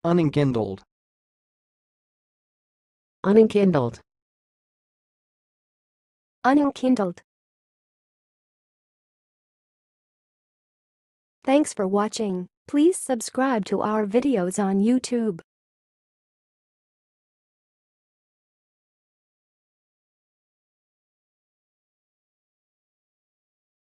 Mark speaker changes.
Speaker 1: Unenkindled.
Speaker 2: Unenkindled.
Speaker 3: Unenkindled. Thanks for watching. Please subscribe to our videos on YouTube.